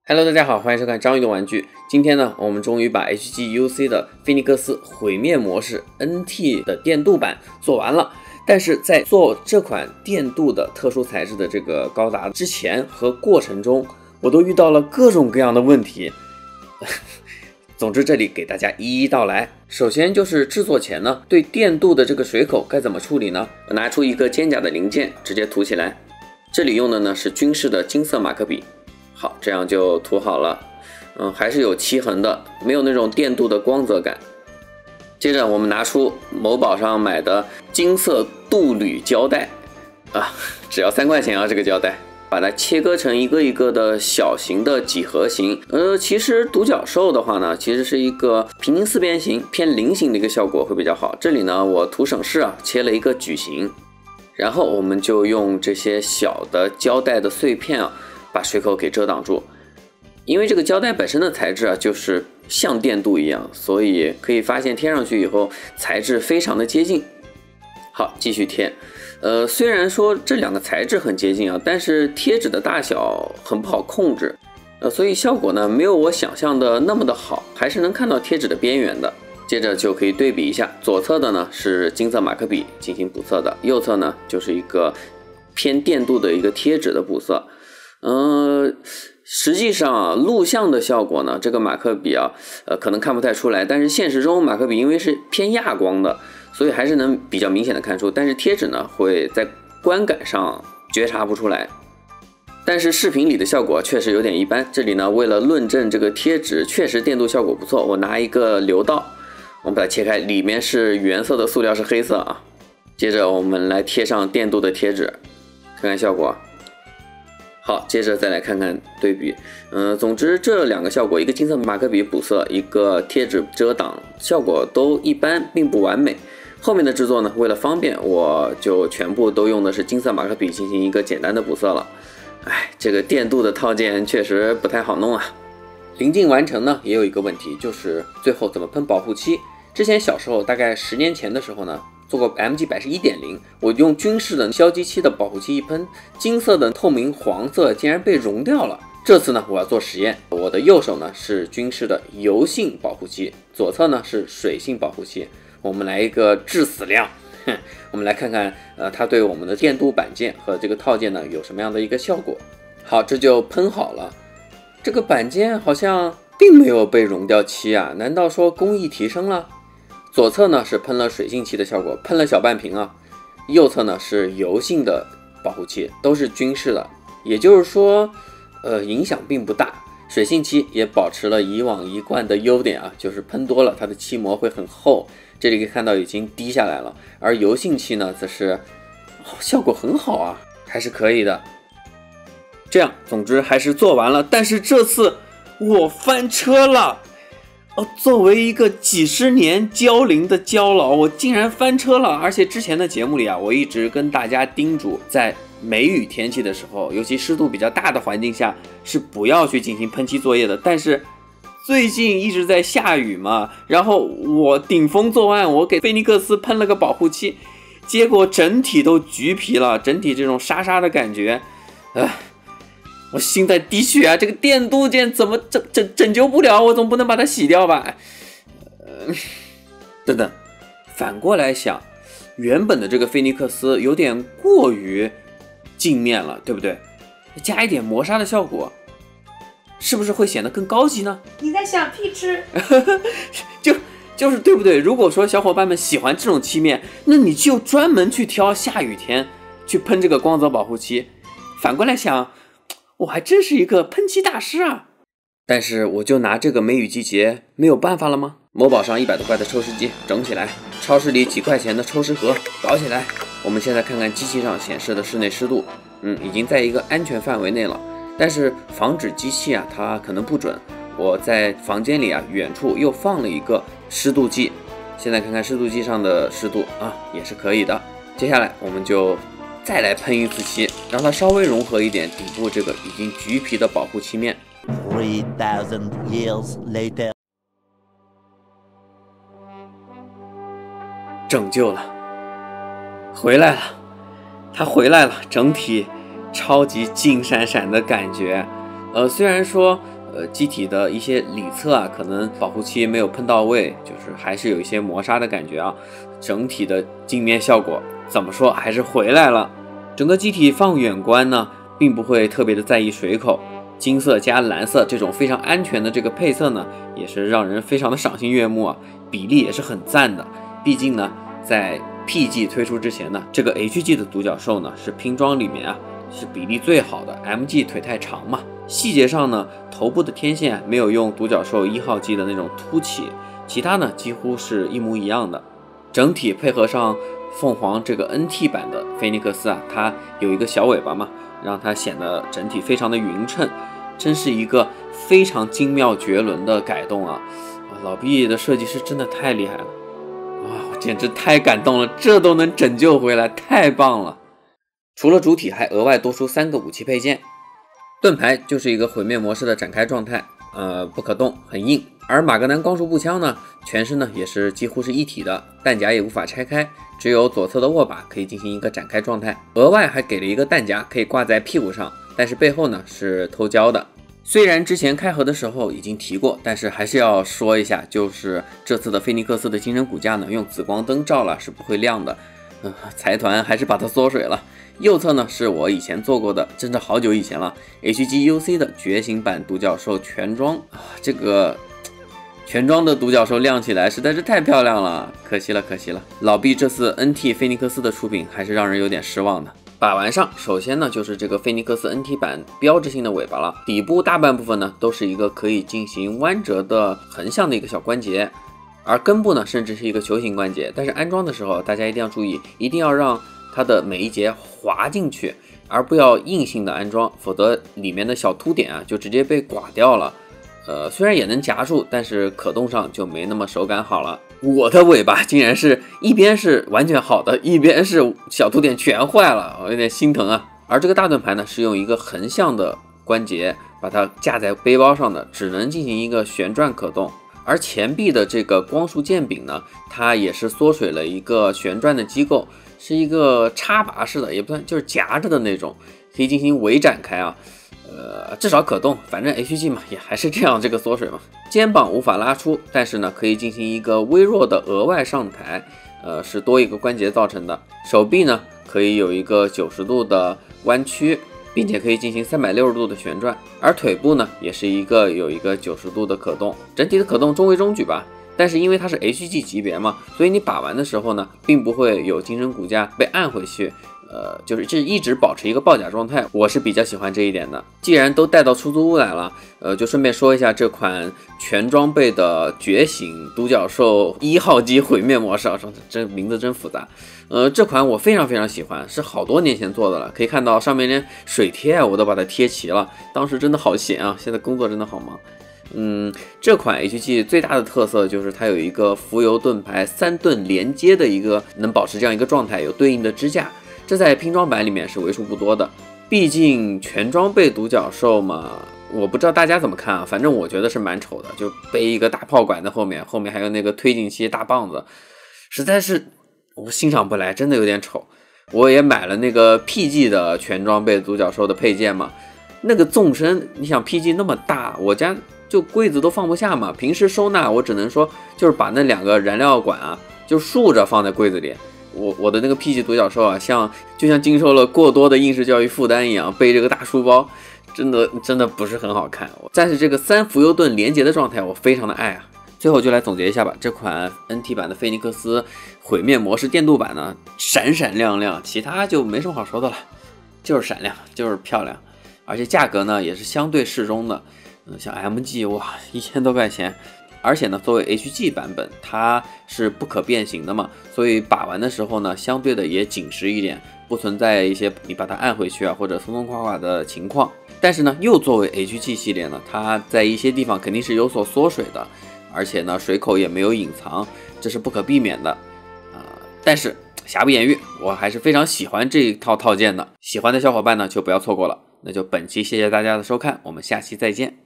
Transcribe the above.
Hello， 大家好，欢迎收看章鱼的玩具。今天呢，我们终于把 HGUC 的菲尼克斯毁灭模式 NT 的电镀版做完了。但是在做这款电镀的特殊材质的这个高达之前和过程中，我都遇到了各种各样的问题。总之，这里给大家一一道来。首先就是制作前呢，对电镀的这个水口该怎么处理呢？我拿出一个肩胛的零件，直接涂起来。这里用的呢是军事的金色马克笔。好，这样就涂好了。还是有漆痕的，没有那种电镀的光泽感。接着我们拿出某宝上买的金色镀铝胶带只要3块钱啊，这个胶带。把它切割成一个一个的小型的几何形。其实独角兽的话呢，其实是一个平行四边形偏菱形的一个效果会比较好。这里呢，我图省事切了一个矩形。然后我们就用这些小的胶带的碎片把水口给遮挡住。因为这个胶带本身的材质就是像电镀一样，所以可以发现贴上去以后材质非常的接近。好，继续贴。虽然说这两个材质很接近但是贴纸的大小很不好控制，所以效果呢没有我想象的那么的好，还是能看到贴纸的边缘的。接着就可以对比一下，左侧的呢是金色马克笔进行补色的，右侧呢就是一个偏电镀的一个贴纸的补色。实际上录像的效果呢，这个马克笔可能看不太出来，但是现实中马克笔因为是偏亚光的，所以还是能比较明显的看出，但是贴纸呢会在观感上觉察不出来。但是视频里的效果确实有点一般。这里呢，为了论证这个贴纸确实电镀效果不错，我拿一个流道，我们把它切开，里面是原色的塑料是黑色接着我们来贴上电镀的贴纸，看看效果。好，接着再来看看对比。总之这两个效果，一个金色马克笔补色，一个贴纸遮挡，效果都一般，并不完美。后面的制作呢，为了方便，我就全部都用的是金色马克笔进行一个简单的补色了。这个电镀的套件确实不太好弄临近完成呢，也有一个问题，就是最后怎么喷保护漆。之前小时候，大概10年前的时候呢，做过 MG 110 1.0， 我用军事的硝基漆的保护漆一喷，金色的透明黄色竟然被溶掉了。这次呢，我要做实验，我的右手呢是军事的油性保护漆，左侧呢是水性保护漆。我们来一个致死量，我们来看看它对我们的电镀板件和这个套件呢有什么样的一个效果。好，这就喷好了。这个板件好像并没有被溶掉漆难道说工艺提升了？左侧呢是喷了水性漆的效果，喷了小半瓶右侧呢是油性的保护漆，都是军事的，也就是说影响并不大。水性漆也保持了以往一贯的优点就是喷多了它的漆膜会很厚，这里可以看到已经滴下来了。而油性漆呢则是效果很好还是可以的。这样总之还是做完了，但是这次我翻车了。作为一个几十年胶龄的胶佬，我竟然翻车了。而且之前的节目里我一直跟大家叮嘱，在梅雨天气的时候，尤其湿度比较大的环境下，是不要去进行喷漆作业的。但是最近一直在下雨嘛，然后我顶风作案，我给菲尼克斯喷了个保护漆，结果整体都橘皮了，整体这种沙沙的感觉，我心在滴血这个电镀件怎么拯救不了，我总不能把它洗掉吧？等等，反过来想，原本的这个菲尼克斯有点过于镜面了，对不对？加一点磨砂的效果，是不是会显得更高级呢？ 你在想屁吃？ 就是对不对？如果说小伙伴们喜欢这种漆面，那你就专门去挑下雨天去喷这个光泽保护漆。反过来想，我还真是一个喷漆大师但是我就拿这个梅雨季节没有办法了吗？某宝上100多块的抽湿机整起来，超市里几块钱的抽湿盒搞起来。我们现在看看机器上显示的室内湿度，已经在一个安全范围内了。但是防止机器它可能不准，我在房间里远处又放了一个湿度计。现在看看湿度计上的湿度也是可以的。接下来我们就再来喷一次漆，让它稍微融合一点底部这个已经橘皮的保护漆面。 3000 years later， 拯救了，回来了，它回来了，整体超级金闪闪的感觉， 虽然说机体的一些里侧啊，可能保护漆没有喷到位，就是还是有一些磨砂的感觉啊，整体的镜面效果怎么说还是回来了。整个机体放远观呢，并不会特别的在意水口，金色加蓝色这种非常安全的这个配色呢，也是让人非常的赏心悦目啊，比例也是很赞的。毕竟呢，在 PG 推出之前呢，这个 HG 的独角兽呢是拼装里面啊是比例最好的 ，MG 腿太长嘛。细节上呢，头部的天线没有用独角兽1号机的那种凸起，其他呢几乎是一模一样的。整体配合上凤凰这个 NT 版的菲尼克斯啊，它有一个小尾巴嘛，让它显得整体非常的匀称，真是一个非常精妙绝伦的改动啊！老毕的设计师真的太厉害了，哇，我简直太感动了，这都能拯救回来，太棒了！除了主体，还额外多出3个武器配件。盾牌就是一个毁灭模式的展开状态，不可动，很硬。而马格南光束步枪呢，全身呢也是几乎是一体的，弹夹也无法拆开，只有左侧的握把可以进行一个展开状态。额外还给了一个弹夹，可以挂在屁股上，但是背后呢是偷胶的。虽然之前开盒的时候已经提过，但是还是要说一下，就是这次的菲尼克斯的精神骨架呢，用紫光灯照了是不会亮的。财团还是把它缩水了。右侧呢是我以前做过的，真的好久以前了 ，HGUC 的觉醒版独角兽全装啊，这个全装的独角兽亮起来实在是太漂亮了，可惜了可惜了。老毕这次 NT 菲尼克斯的出品还是让人有点失望的。把玩上，首先呢就是这个菲尼克斯 NT 版标志性的尾巴了，底部大半部分呢都是一个可以进行弯折的横向的一个小关节。而根部呢，甚至是一个球形关节，但是安装的时候，大家一定要注意，一定要让它的每一节滑进去，而不要硬性的安装，否则里面的小凸点啊就直接被刮掉了。虽然也能夹住，但是可动上就没那么手感好了。我的尾巴竟然是一边是完全好的，一边是小凸点全坏了，我有点心疼啊。而这个大盾牌呢，是用一个横向的关节把它架在背包上的，只能进行一个旋转可动。而前臂的这个光束剑柄呢，它也是缩水了一个旋转的机构，是一个插拔式的，也不算就是夹着的那种，可以进行微展开啊。至少可动，反正 HG 嘛，也还是这样这个缩水嘛。肩膀无法拉出，但是呢，可以进行一个微弱的额外上抬，是多一个关节造成的。手臂呢，可以有一个90度的弯曲，并且可以进行360度的旋转，而腿部呢也是有一个90度的可动，整体的可动中规中矩吧。但是因为它是 HG 级别嘛，所以你把玩的时候呢，并不会有精神骨架被按回去，就是这一直保持一个抱甲状态，我是比较喜欢这一点的。既然都带到出租屋来了，就顺便说一下这款全装备的觉醒独角兽1号机毁灭模式啊，这名字真复杂。这款我非常非常喜欢，是好多年前做的了，可以看到上面连水贴我都把它贴齐了，当时真的好闲啊，现在工作真的好忙。这款 HG 最大的特色就是它有一个浮游盾牌3盾连接的一个能保持这样一个状态，有对应的支架，这在拼装版里面是为数不多的。毕竟全装备独角兽嘛，我不知道大家怎么看啊，反正我觉得是蛮丑的，就背一个大炮管在后面还有那个推进器大棒子，实在是我欣赏不来，真的有点丑。我也买了那个 PG 的全装备独角兽的配件嘛，那个纵深，你想 PG 那么大，我家就柜子都放不下嘛。平时收纳我只能说就是把那2个燃料管啊，就竖着放在柜子里。我的那个 PG 独角兽啊，就像经受了过多的应试教育负担一样，背这个大书包，真的不是很好看。但是这个3浮游盾连接的状态，我非常的爱啊。最后就来总结一下吧，这款 NT 版的菲尼克斯毁灭模式电镀版呢，闪闪亮亮，其他就没什么好说的了，就是闪亮，就是漂亮，而且价格呢也是相对适中的。像 MG 哇，1000多块钱，而且呢，作为 HG 版本，它是不可变形的嘛，所以把玩的时候呢，相对的也紧实一点，不存在一些你把它按回去啊或者松松垮垮的情况。但是呢，又作为 HG 系列呢，它在一些地方肯定是有所缩水的，而且呢，水口也没有隐藏，这是不可避免的。但是瑕不掩瑜，我还是非常喜欢这一套套件的。喜欢的小伙伴呢，就不要错过了。那就本期谢谢大家的收看，我们下期再见。